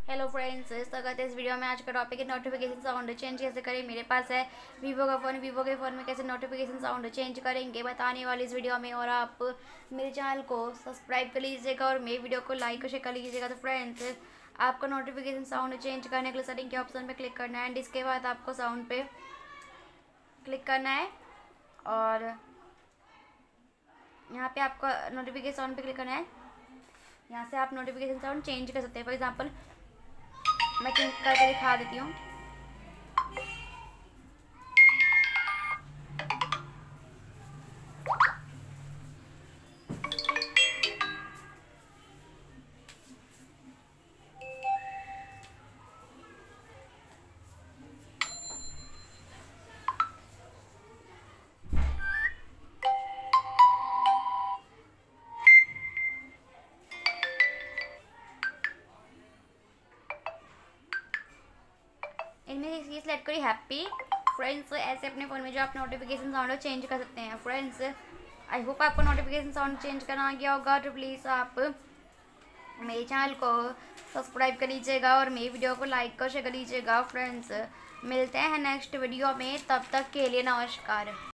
Hello friends, स्वागत है इस वीडियो में। आज का टॉपिक है नोटिफिकेशन साउंड चेंज कैसे करें। मेरे पास है वीवो का फ़ोन। वीवो के फ़ोन में कैसे नोटिफिकेशन साउंड चेंज करेंगे बताने वाली इस वीडियो में। और आप मेरे चैनल को सब्सक्राइब कर लीजिएगा और मेरे वीडियो को लाइक और शेयर कर लीजिएगा। तो फ्रेंड्स, आपको नोटिफिकेशन साउंड चेंज करने के लिए सेटिंग के ऑप्शन पर क्लिक करना है एंड इसके बाद आपको साउंड पर क्लिक करना है और यहाँ पे आपको नोटिफिकेशन साउंड पे क्लिक करना है। यहाँ से आप नोटिफिकेशन साउंड चेंज कर सकते हैं। फॉर एग्जांपल मैं चेंज करके दिखा देती हूँ। इनमें से चीज़ सेलेक्ट करी हैप्पी। फ्रेंड्स, ऐसे अपने फ़ोन में जो आप नोटिफिकेशन साउंड चेंज कर सकते हैं। फ्रेंड्स, आई होप आपको नोटिफिकेशन साउंड चेंज करना आ गया होगा। तो प्लीज़ आप मेरे चैनल को सब्सक्राइब कर लीजिएगा और मेरी वीडियो को लाइक और शेयर कर लीजिएगा। फ्रेंड्स, मिलते हैं नेक्स्ट वीडियो में, तब तक के लिए नमस्कार।